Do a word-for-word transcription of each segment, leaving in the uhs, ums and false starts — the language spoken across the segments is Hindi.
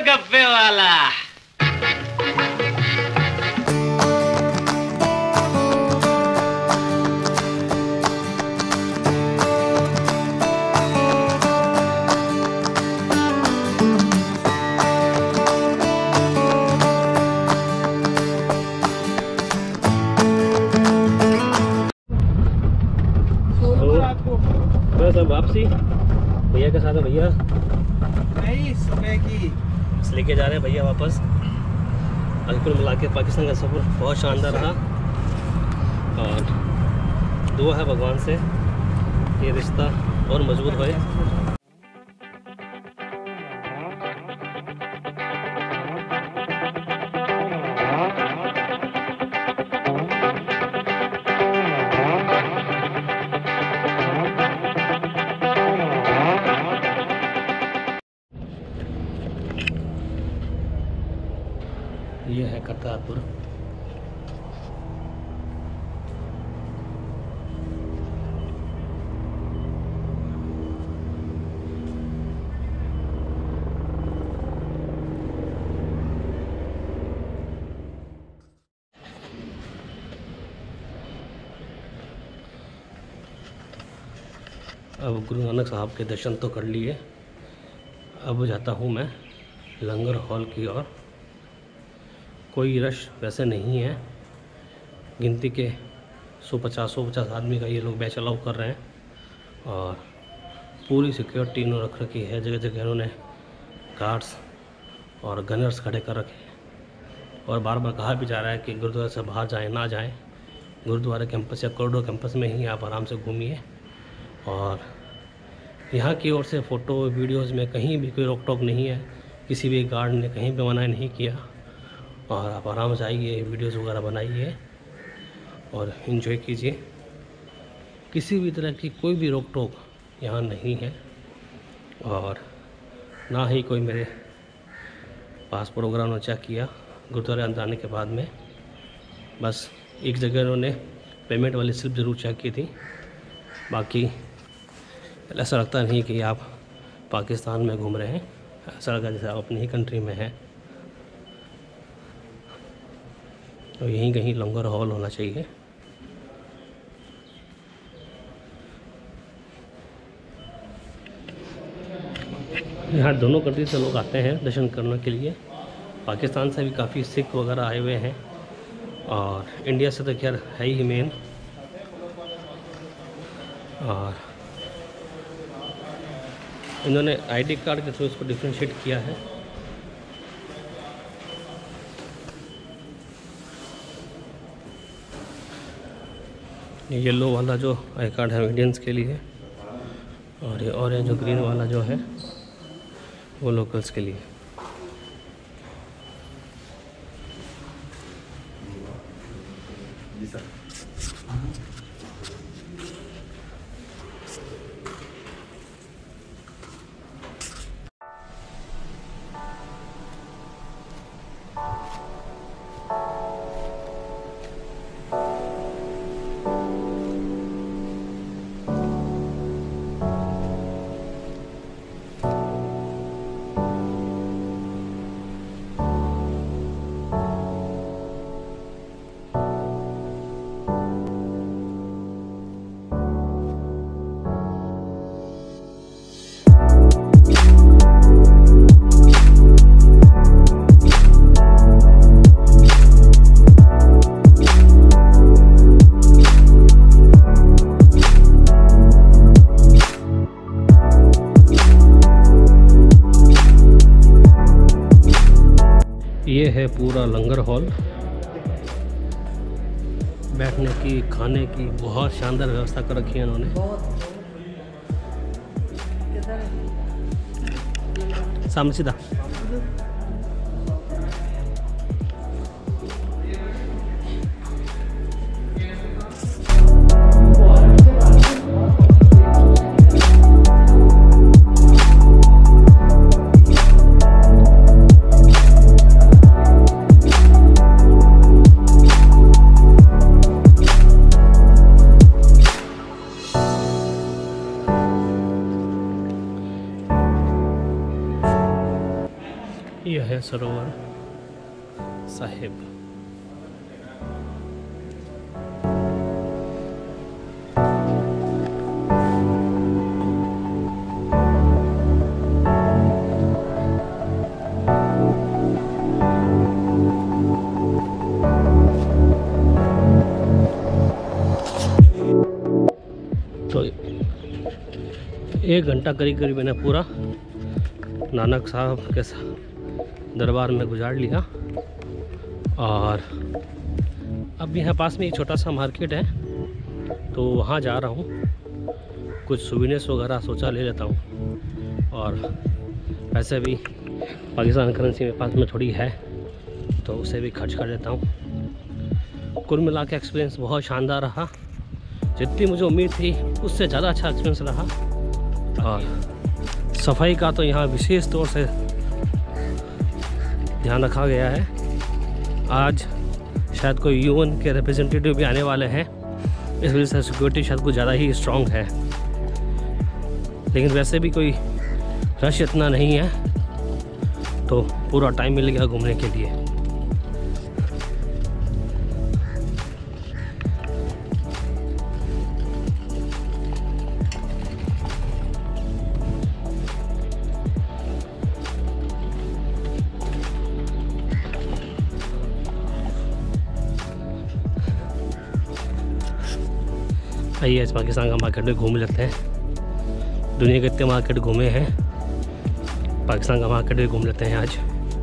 गोलगप्पे वाला। बस अब वापसी भैया के साथ है। भैया नहीं सुबह की लेके जा रहे हैं भैया वापस। आज कुल मिला के पाकिस्तान का सफ़र बहुत शानदार रहा और दुआ है भगवान से ये रिश्ता और मजबूत होए। ये है करतारपुर। अब गुरु नानक साहब के दर्शन तो कर लिए। अब जाता हूँ मैं लंगर हॉल की ओर। कोई रश वैसे नहीं है, गिनती के सौ पचास सौ पचास आदमी का ये लोग बैच अलाउ कर रहे हैं और पूरी सिक्योरिटी इन्होंने रख रखी है। जगह जगह इन्होंने गार्ड्स और गनर्स खड़े कर रखे हैं और बार बार कहा भी जा रहा है कि गुरुद्वारा से बाहर जाएं ना जाएं, गुरुद्वारा कैंपस या कॉरिडोर कैंपस में ही आप आराम से घूमिए। और यहाँ की ओर से फ़ोटो वीडियोज़ में कहीं भी कोई रोक टोक नहीं है, किसी भी गार्ड ने कहीं पर मना नहीं किया और आप आराम से आइए, वीडियोज़ वगैरह बनाइए और इन्जॉय कीजिए। किसी भी तरह की कोई भी रोक टोक यहाँ नहीं है और ना ही कोई मेरे पासपोर्ट वगैरह उन्होंने चेक किया गुरुद्वारे अंदर आने के बाद में। बस एक जगह उन्होंने पेमेंट वाली स्लिप ज़रूर चेक की थी, बाकी ऐसा लगता नहीं कि आप पाकिस्तान में घूम रहे हैं, ऐसा लगा जैसे आप अपनी ही कंट्री में हैं। तो यहीं कहीं लंगर हॉल होना चाहिए। यहाँ दोनों कंट्री से लोग आते हैं दर्शन करने के लिए। पाकिस्तान से भी काफ़ी सिख वगैरह आए हुए हैं और इंडिया से तो खैर है ही मेन। और इन्होंने आईडी कार्ड के थ्रू इसको डिफ्रेंशिएट किया है। ये येलो वाला जो आई कार्ड है इंडियंस के लिए और ये ऑरेंज जो ग्रीन वाला जो है वो लोकल्स के लिए। जी सर। ये है पूरा लंगर हॉल। बैठने की, खाने की बहुत शानदार व्यवस्था कर रखी है इन्होंने। सामने सीधा। यह है सरोवर साहिब। तो एक घंटा करीब करीब मैंने पूरा नानक साहब के दरबार में गुजार लिया। और अब यहाँ पास में एक छोटा सा मार्केट है, तो वहाँ जा रहा हूँ। कुछ सुविनेस वगैरह सोचा ले लेता हूँ। और पैसे भी पाकिस्तान करेंसी में पास में थोड़ी है, तो उसे भी खर्च कर लेता हूँ। कुल मिला के एक्सपीरियंस बहुत शानदार रहा। जितनी मुझे उम्मीद थी उससे ज़्यादा अच्छा एक्सपीरियंस रहा। और सफाई का तो यहाँ विशेष तौर से ध्यान रखा गया है। आज शायद कोई यूएन के रिप्रेजेंटेटिव भी आने वाले हैं, इस वजह से सिक्योरिटी शायद कुछ ज़्यादा ही स्ट्रॉन्ग है। लेकिन वैसे भी कोई रश इतना नहीं है, तो पूरा टाइम मिल गया घूमने के लिए। आइए इस पाकिस्तान का मार्केट में घूम लेते हैं। दुनिया के इतने मार्केट घूमे हैं, पाकिस्तान का मार्केट भी घूम लेते हैं आज।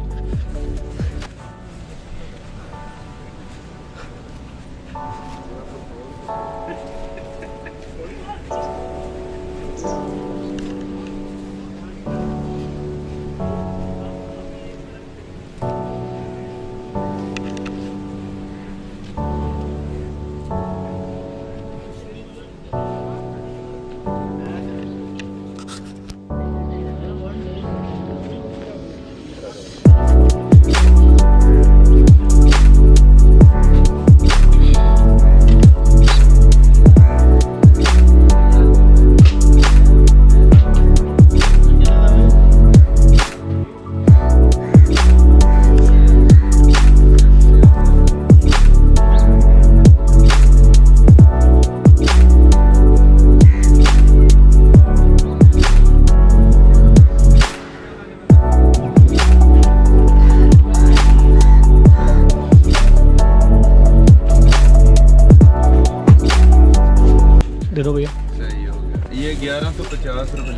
दे दो भैया। सही हो गया। ये ग्यारह सौ पचास रुपये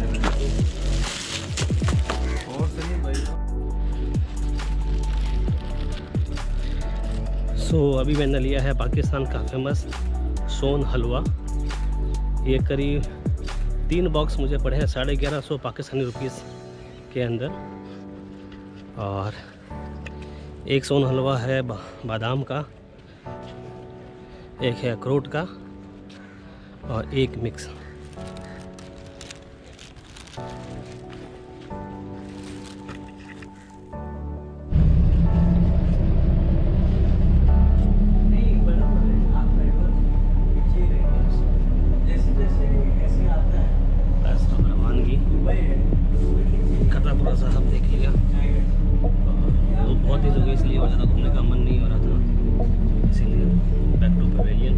और सही भाई। सो so, अभी मैंने लिया है पाकिस्तान का फेमस सोन हलवा। ये करीब तीन बॉक्स मुझे पड़े हैं साढ़े ग्यारह सौ पाकिस्तानी रुपीस के अंदर। और एक सोन हलवा है बा, बादाम का, एक है अखरोट का और एक मिक्स। करतारपुर साहब देख लिया, तो बहुत ही लोग इसलिए और ज़्यादा घूमने का मन नहीं हो रहा था, इसीलिए बैक टू पवेलियन।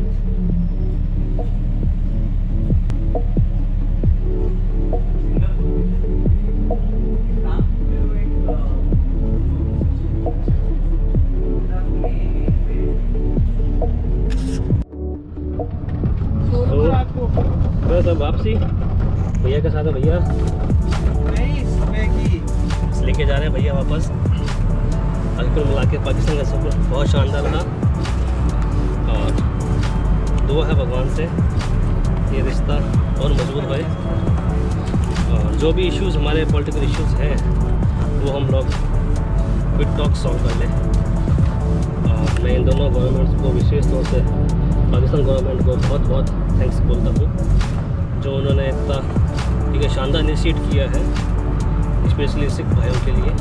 बस अब वापसी भैया के साथ है। भैया नहीं सुबह की लेके जा रहे हैं भैया वापस। आज कुल मिला के पाकिस्तान का सफर बहुत शानदार रहा और दुआ है भगवान से ये रिश्ता और मजबूत होए। और जो भी इश्यूज़ हमारे पॉलिटिकल इश्यूज़ हैं वो हम लोग विद टॉक सॉल्व कर लें। और मैं इन दोनों गवर्नमेंट्स को विशेष तौर से पाकिस्तान गवर्नमेंट को बहुत बहुत थैंक्स बोलता हूँ, जो उन्होंने इतना एक शानदार इनिशिएट किया है, स्पेशली सिख भाइयों के लिए।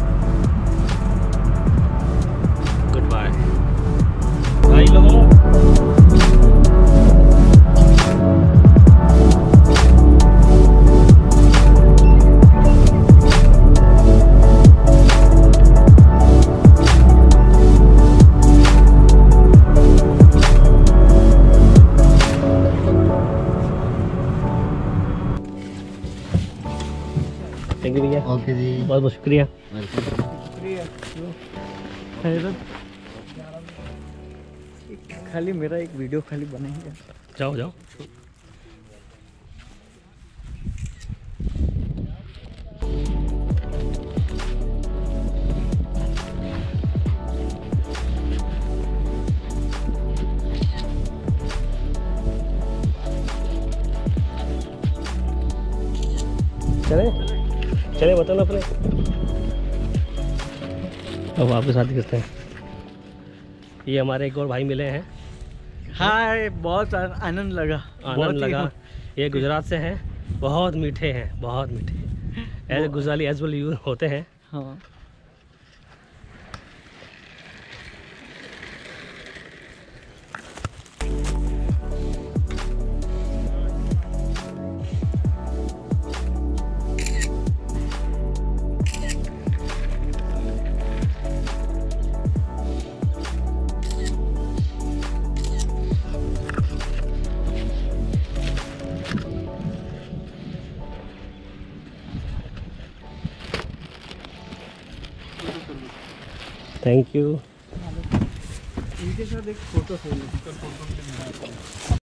गुड बाय भाई लोगों। ओके जी, बहुत बहुत शुक्रिया। शुक्रिया। है इधर। खाली मेरा एक वीडियो खाली बनाएंगे। जाओ जाओ। चले चले बताओ अपने। अब वापस आते किसते हैं। ये हमारे एक और भाई मिले हैं। हाँ, बहुत आनंद लगा। आनंद लगा। ये गुजरात से हैं, बहुत मीठे हैं, बहुत मीठे। As Gujarati as well you होते हैं। हाँ। Thank you. इनके साथ एक फोटो